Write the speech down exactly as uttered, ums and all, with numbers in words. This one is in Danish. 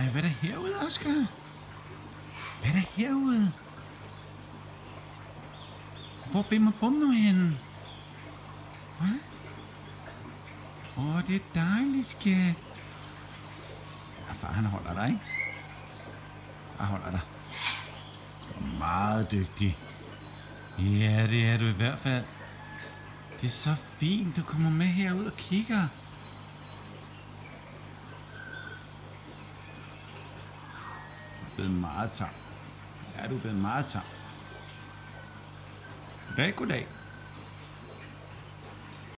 Ej, hvad er der herude, Oscar? Hvad er der herude? Hvor er Bim og Bum nu henne? Hvad? Åh, oh, det er dejligt, skat. Ja, far, han holder dig, ikke? Jeg holder dig. Du er meget dygtig. Ja, det er du i hvert fald. Det er så fint, du kommer med herud og kigger. Du er blevet meget tam. Ja, du er blevet meget tam. Goddag, goddag.